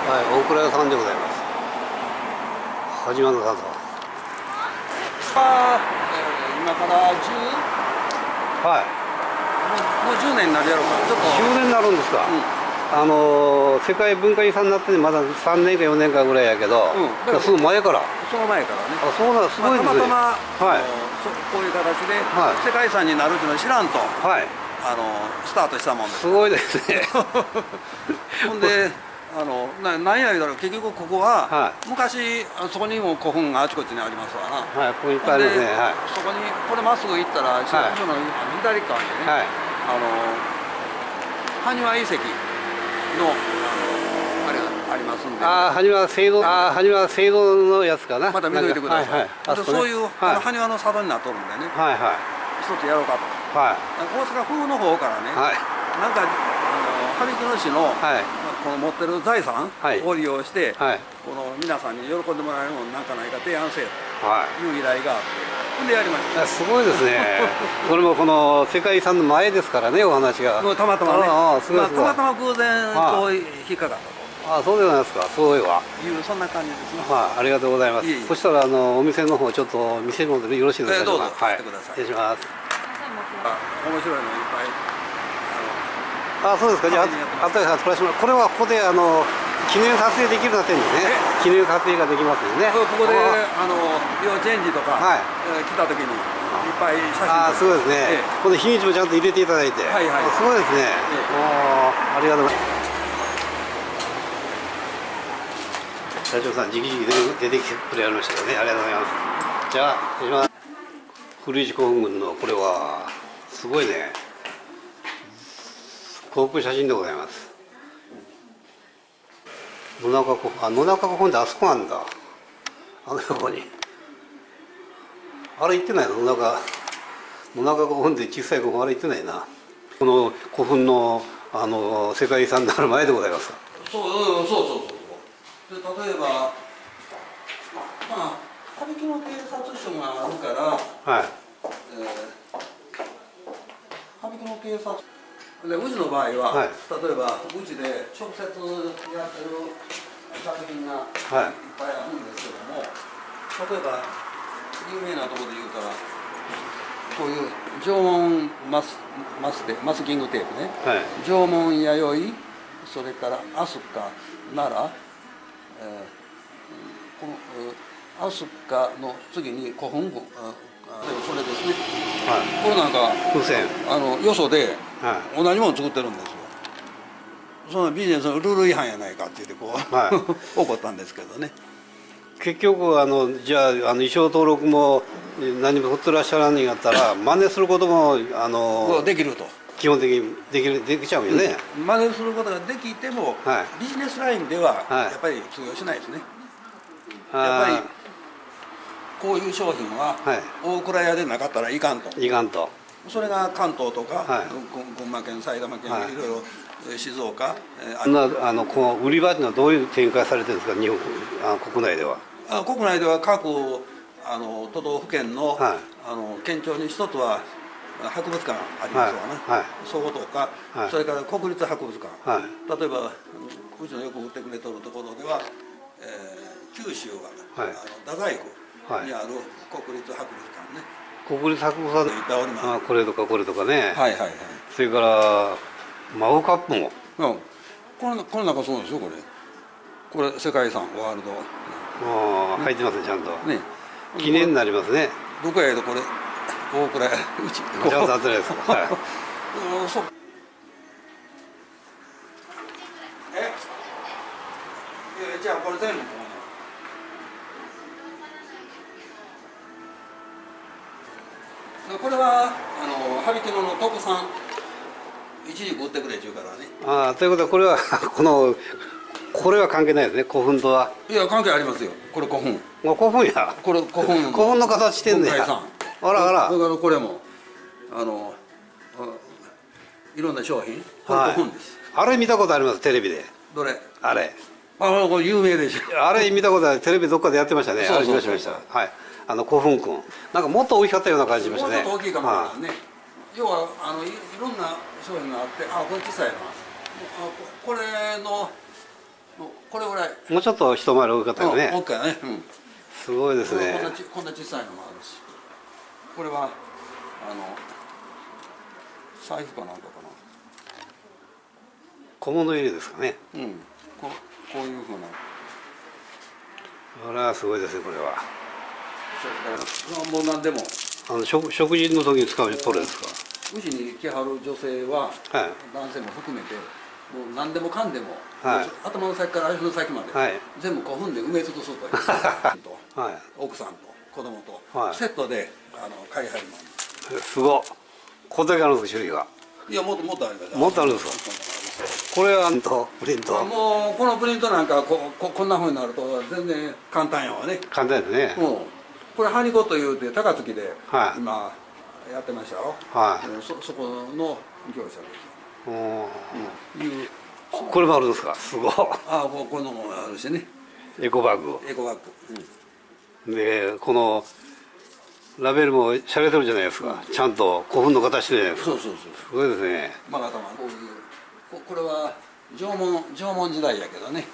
はい、大倉屋さんでございます。始まるのだぞ。 今からはい。 もう10年になるやろうか。ちょっと 10年になるんですか。世界文化遺産になってまだ3年か4年かぐらいやけど、すぐ前から。 その前からね。 あ、そうなん、すごいですね。 たまたま、 はい、 こういう形で、 はい、 世界遺産になるっていうのを知らんと、 はい、 スタートしたもんです。 すごいですね。 ほんで何や言うたら結局ここは、 はい、 昔そこにも古墳があちこちにありますわな。 はい、ここいっぱいありますね。はい、 そこにこれまっすぐ行ったら市役所の左側にね、はい、埴輪遺跡のあれがありますんで。 埴輪聖堂のやつかな。 また見といてください。 はいはい、 そういう埴輪の里になっとるんでね。はいはい。一つやろうかと。はい。大阪府の方からね。はい。なんか羽曳野市の、はい、この持ってる財産を利用して、はい、この皆さんに喜んでもらえるものなんかないか提案せよという依頼があって、ほんでやりました。 すごいですね。これもこの世界遺産の前ですからね、お話が。 たまたまね。たまたま偶然こう引っかかったと。 そうでございますか。すごいわ。 そんな感じですね。 ありがとうございます。そしたらお店の方ちょっと見せるのでよろしいですか。 どうぞやってください。 失礼します。 面白いのいっぱい。 そうですか。じゃあ後で撮らせてもらう。これはここで記念撮影できるようになってるんですね。記念撮影ができますよね。 ここで幼稚園児とか来た時にいっぱい写真。 すごいですね。この日にちもちゃんと入れていただいて。はいはい。すごいですね。ありがとうございます。社長さん直々出てきてくれましたよね。ありがとうございます。じゃあ失礼します。古市古墳群のこれはすごいね。航空写真でございます。野中古墳ってあそこなんだ。横に。あれ行ってないの？野中古墳って小さい古墳あれ行ってないな。この古墳の世界遺産になる前でございます。 そう。で例えば羽曳野警察署があるから、はい。羽曳野警察でうちの場合は、はい、例えばうちで直接やってる作品がいっぱいあるんですけども、例えば有名なところで言うたらこういう縄文マスキングテープね、はい、縄文弥生、それから飛鳥奈良、この飛鳥の次に古墳群、それですね、はい、これなんかよそで同じもの作ってるんですよ。そのビジネスのルール違反やないかって言ってこう、はい、怒ったんですけどね。 結局じゃあ衣装登録も何も取ってらっしゃらんにやったら真似することもできると。 基本的にできちゃうよね。 真似することができても、はい、ビジネスラインではやっぱり通用しないですね。やっぱりこういう商品は大倉屋でなかったらいかんと。それが関東とか、はい、群馬県埼玉県、はい、いろいろ静岡、 この売り場っていうのはどういう展開されてるんですか、日本国内では。 国内では各都道府県の、はい、県庁に一つは博物館ありますわね、はい、そことか、はい、それから国立博物館、はい、例えばうちのよく売ってくれとるところでは、九州は、はい、太宰府にある国立博物館ね、 国立博物館でいっぱいおります。これとかこれとかね、はいはいはい、それからマグカップも、 これなんかそうですよ。これ世界遺産ワールド、 入ってますね、ちゃんとね、記念になりますね。 どこやとこれ大倉屋うちちゃんと当てないですか。はい。 そう。じゃあこれ全部これは羽曳野の特産、一時売ってくれちゅうからね。 ということはこれはこれは関係ないですね、古墳とは。 いや関係ありますよ。これ古墳。 古墳や。 これ古墳の形してんねや。あらあら。 それからこれもいろんな商品。これ古墳です。 あれ見たことあります、テレビで。 どれ？ あれ。 これ有名でしょ。 あれ見たことある、テレビどっかでやってましたね。 そうそうしました。はい。古墳くん。なんかもっと大きかったような感じしましたね。 もうちょっと大きいかもしれないね。要はいろんな商品があって、これ小さいな。これのこれぐらい。 もうちょっと一回り大きかったよね。 大きいね。 すごいですね。 こんな小さいのもあるし。これは財布かなんかかな。 小物入れですかね。 こういうふうな。 あらすごいですねこれは。 もう何でも。 食事の時に使うトレですか。 うちに来はる女性は、男性も含めてもう何でもかんでも、頭の先から足の先まで、全部古墳で埋め尽くすという奥さんと子供と、セットで買いはります。 すごっ。これだけあるんです種類が。 いやもっとあります。 もっとあるんですか。これはプリント。 もうこのプリントなんかこんなふうになると全然簡単やわね。 簡単ですね。 これハニコというて高槻で今やってましたよ。そこの業者です。 これもあるんですか。すごい。 こういうのもあるしね。 エコバッグ。 エコバッグ。 でこのラベルも洒落てるじゃないですか。ちゃんと古墳の形で。 そう。すごいですね。 こういうこれは縄文時代やけどね。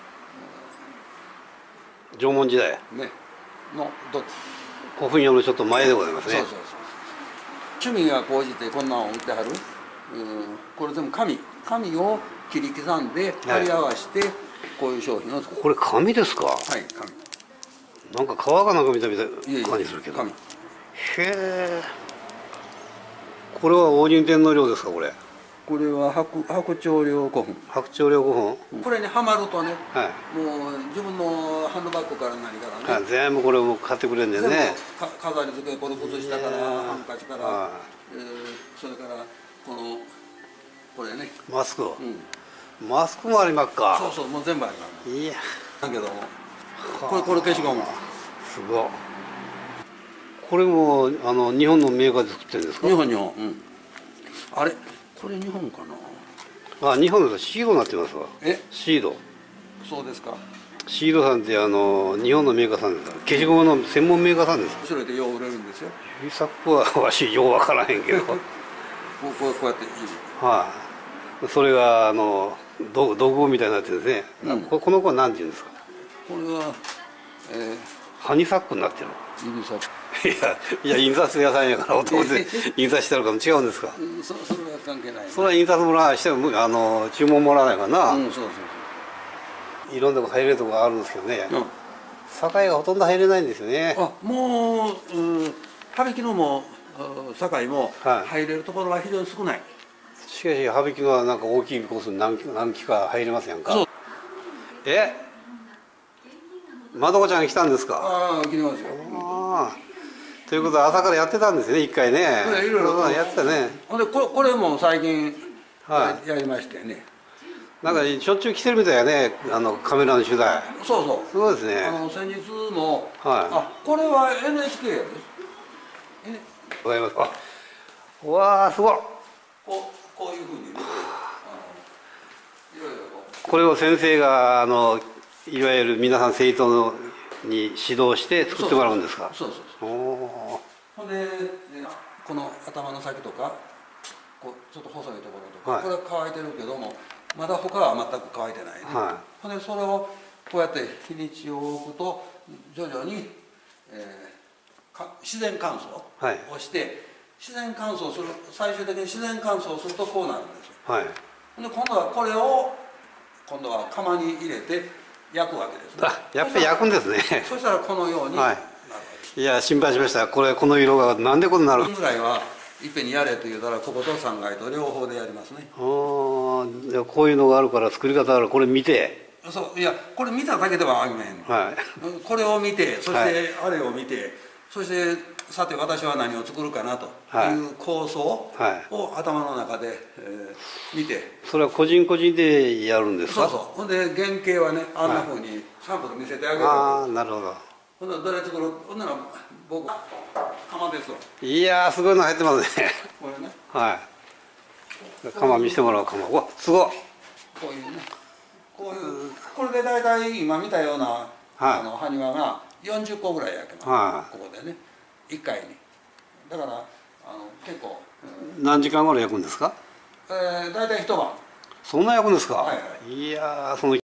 縄文時代。 の古墳用のちょっと前でございますね。 趣味が高じてこんなんを売ってはる。これ全部紙を切り刻んで貼り合わせてこういう商品を作る。 これ紙ですか。 はい紙。 なんか皮かなんか見た感じするけど。 紙。 へえ。これは大仁天皇陵ですかこれ。 これは白鳥陵古墳。 白鳥陵古墳。 これにはまるとね、もう自分のハンドバッグから何からね、 全部これも買ってくれんねんね。 飾り付け、この靴下からハンカチから、それからこれねマスク。マスクもありますか。 そうもう全部あります。 いやだけどもこれ消しゴム。 すごい。これも日本のメーカーで作ってるんですか。 日本。あれこれ日本かな。 日本だとシードになってますわ。シード。 そうですか。 シードさんって日本のメーカーさんですから消しゴムの専門メーカーさんです。 それでよう売れるんですよ。 指作はわしようわからへんけどこうやっていい。 それが道具みたいになってるんですね。この子は何て言うんですか。 これはハニサックになってる。 印刷。 いや印刷屋さんやから男で印刷してるから違うんですか。 それは関係ない。 それは印刷もらしても注文もらわないからな。 そういろんなとこ入れるとこがあるんですけどね。堺がほとんど入れないんですよね。 もう羽曳野も堺も入れるところは非常に少ない。 しかし羽曳野はなんか大きいコースに何機か入れますやんか。まどこちゃん来たんですか。 来てますよ。 ということは朝からやってたんですね一回ね。 いろいろやってたね。 でこれも最近やりましてね。 なんかしょっちゅう来てるみたいやねカメラの取材。 そうすごいですね。 先日もこれは NHK です。 ございます。わあすごい。 こういうふうにね。 これを先生がいわゆる皆さん生徒に指導して作ってもらうんですか。 そう。ほんでこの頭の先とかちょっと細いところとか、これは乾いてるけどもまだ他は全く乾いてないね。ほんでそれをこうやって日にちを置くと徐々に自然乾燥をして自然乾燥する、最終的に自然乾燥するとこうなるんですよ。ほんで今度はこれを今度は釜に入れて焼くわけですね。 やっぱり焼くんですね。 そしたらこのようになるわけ。 いや心配しました。この色がなんでこうなる。 ぐらいはいっぺんにやれと言うたらここと3階と両方でやりますね。 こういうのがあるから作り方があるこれ見て。 いやこれ見ただけではありまへん。これを見てそしてあれを見てそしてさて私は何を作るかなという構想を頭の中で見て。 それは個人個人でやるんですか。 ほんで原型はねあんなふうにサンプル見せてあげる。 なるほど。 ほんならどれ作ろう。ほんなら僕釜ですわ。 いやーすごいの入ってますね。 これね。 釜見せてもらおう。釜。わすごい。 こういうね。これで大体今見たような埴輪が40個ぐらい焼けます。ここでね1回に。だから結構。 何時間ぐらい焼くんですか。 大体一晩。 そんな焼くんですか。いやーその